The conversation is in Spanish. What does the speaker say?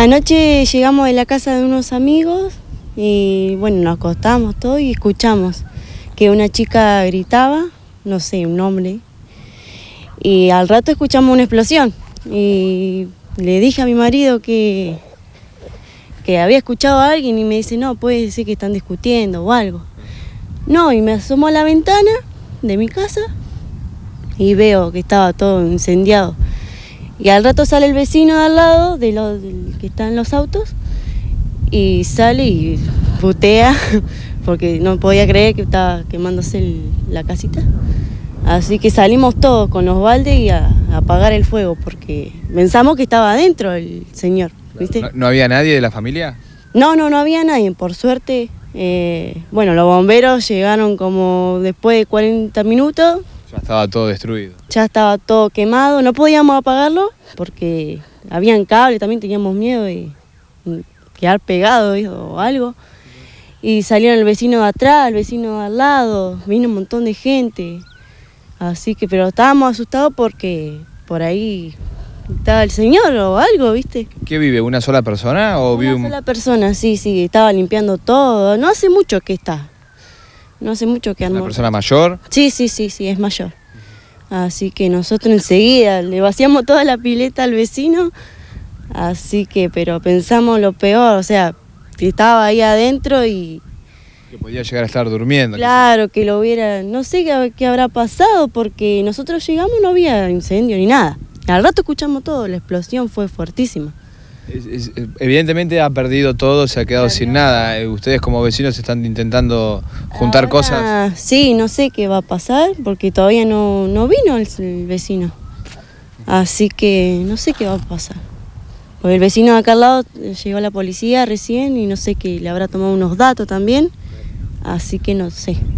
Anoche llegamos de la casa de unos amigos y bueno, nos acostamos todos y escuchamos que una chica gritaba, no sé, un nombre, y al rato escuchamos una explosión y le dije a mi marido que había escuchado a alguien y me dice, no, puede ser que están discutiendo o algo. No, y me asomo a la ventana de mi casa y veo que estaba todo incendiado. Y al rato sale el vecino de al lado, del que está en los autos, y sale y putea, porque no podía creer que estaba quemándose la casita. Así que salimos todos con los baldes y a apagar el fuego, porque pensamos que estaba adentro el señor, ¿viste? ¿No había nadie de la familia? No había nadie, por suerte. Bueno, los bomberos llegaron como después de 40 minutos. Ya estaba todo destruido. Ya estaba todo quemado, no podíamos apagarlo porque habían cables, también teníamos miedo de quedar pegado o algo. Y salieron el vecino de atrás, el vecino de al lado, vino un montón de gente. Así que, pero estábamos asustados porque por ahí estaba el señor o algo, ¿viste? ¿Qué vive? ¿Una sola persona o vive Una sola persona, sí, estaba limpiando todo. No hace mucho que está. No hace mucho que ¿Una andó. persona mayor? Sí, es mayor. Así que nosotros enseguida le vaciamos toda la pileta al vecino. Así que, pero pensamos lo peor, o sea, que estaba ahí adentro y... Que podía llegar a estar durmiendo. Claro, que lo hubiera... No sé qué habrá pasado porque nosotros llegamos, no había incendio ni nada. Al rato escuchamos todo, la explosión fue fuertísima. Evidentemente ha perdido todo, se ha quedado sin nada. Ustedes como vecinos están intentando juntar cosas. Sí, no sé qué va a pasar porque todavía no vino el vecino. Así que no sé qué va a pasar. Porque el vecino de acá al lado llegó la policía recién y no sé qué, le habrá tomado unos datos también. Así que no sé.